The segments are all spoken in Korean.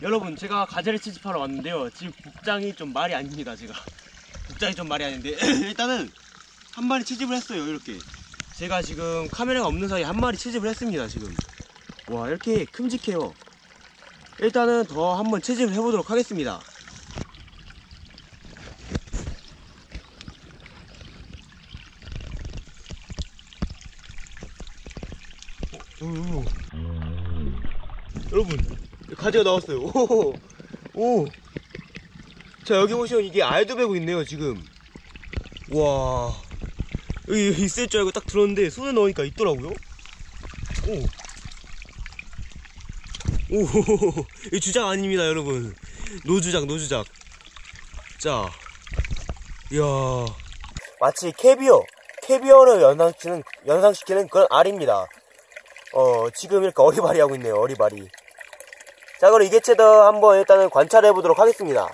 여러분, 제가 가재를 채집하러 왔는데요. 지금 복장이 좀 말이 아닙니다. 복장이 좀 말이 아닌데 일단은 한 마리 채집을 했어요. 이렇게 제가 지금 카메라가 없는 사이에 한 마리 채집을 했습니다. 지금 와, 이렇게 큼직해요. 일단은 더 한번 채집을 해보도록 하겠습니다. 여러분, 가재가 나왔어요. 오. 자, 여기 보시면 이게 알도 베고 있네요. 지금 와, 여기 있을 줄 알고 딱 들었는데 손에 넣으니까 있더라고요. 오, 이 주작 아닙니다, 여러분. 노주작. 자, 이야, 마치 캐비어를 연상시키는 그런 알입니다. 지금 이렇게 어리바리 하고 있네요. 어리바리. 자, 그럼 이 개체도 한번 일단은 관찰해 보도록 하겠습니다.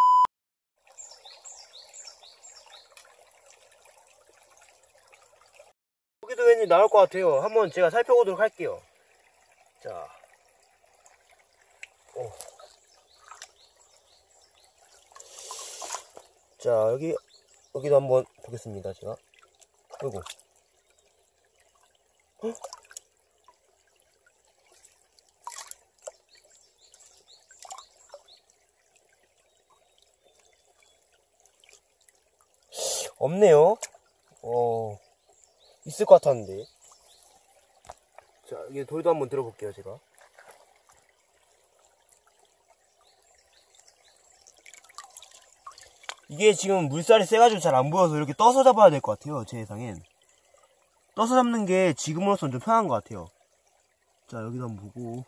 여기도 왠지 나올 것 같아요. 한번 제가 살펴보도록 할게요. 자, 자, 여기도 한번 보겠습니다. 제가 아이고, 없네요. 있을 것 같았는데. 자, 여기 돌도 한번 들어볼게요. 제가 이게 지금 물살이 세가지고 잘 안 보여서 이렇게 떠서 잡아야 될 것 같아요. 제 예상엔 떠서 잡는 게 지금으로서는 좀 편한 것 같아요. 자, 여기도 한번 보고.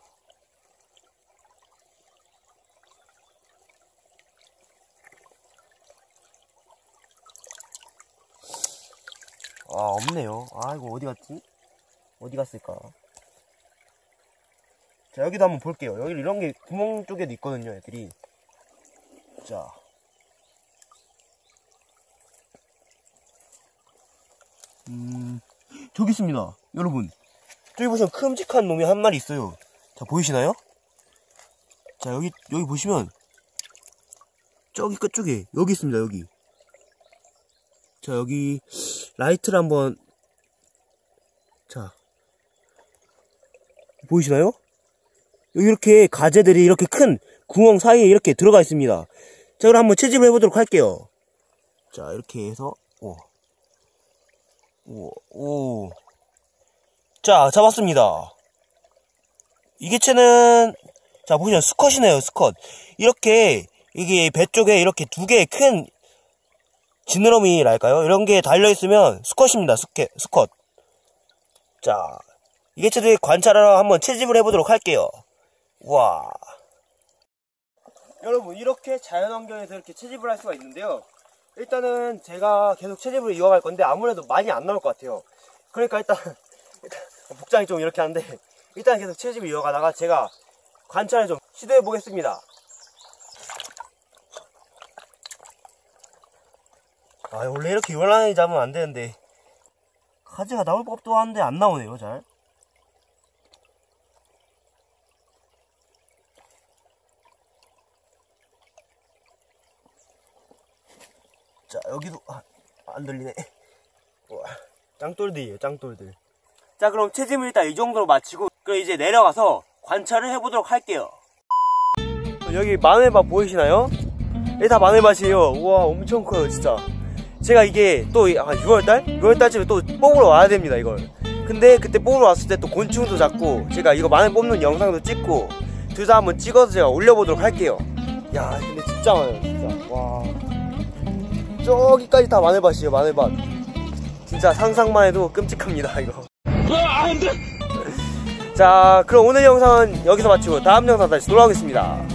아, 없네요. 아, 이거 어디 갔지? 어디 갔을까? 자, 여기도 한번 볼게요. 여기 이런 게 구멍 쪽에도 있거든요, 애들이. 자, 저기 있습니다. 여러분, 저기 보시면 큼직한 놈이 한 마리 있어요. 자, 보이시나요? 자, 여기 보시면 저기 끝쪽에 여기 있습니다. 여기. 자, 여기 라이트를 한번, 자, 보이시나요? 여기 이렇게 가재들이 이렇게 큰 구멍 사이에 이렇게 들어가 있습니다. 자, 그럼 한번 채집을 해보도록 할게요. 자, 이렇게 해서 오. 자, 잡았습니다. 이 개체는, 자, 보시면 수컷이네요. 수컷. 이렇게 이게 배 쪽에 이렇게 두 개의 큰 지느러미랄까요? 이런 게 달려있으면 수컷입니다. 수컷. 자, 이 개체들 관찰하러 한번 채집을 해보도록 할게요. 와, 여러분, 이렇게 자연환경에서 이렇게 채집을 할 수가 있는데요. 일단은 제가 계속 채집을 이어갈 건데 아무래도 많이 안 나올 것 같아요. 그러니까 일단 복장이 좀 이렇게 하는데 일단 계속 채집을 이어가다가 제가 관찰을 좀 시도해 보겠습니다. 아, 원래 이렇게 요란하게 잡으면 안 되는데 가재가 나올 법도 한데 안 나오네요. 잘. 자, 여기도 안 들리네. 짱돌들이에요, 짱돌들. 자, 그럼 채집을 일단 이 정도로 마치고 그럼 이제 내려가서 관찰을 해보도록 할게요. 여기 마늘밭 보이시나요? 이게 다 마늘밭이에요. 우와, 엄청 커요, 진짜. 제가 이게 또 6월달쯤에 또 뽑으러 와야 됩니다, 이걸. 근데 그때 뽑으러 왔을 때 또 곤충도 잡고 제가 이거 마늘 뽑는 영상도 찍고 둘 다 한번 찍어서 제가 올려보도록 할게요. 야, 근데 진짜 많아요, 진짜. 와, 저기까지 다 마늘밭이에요. 마늘밭. 진짜 상상만 해도 끔찍합니다, 이거. 자, 그럼 오늘 영상은 여기서 마치고 다음 영상 다시 돌아오겠습니다.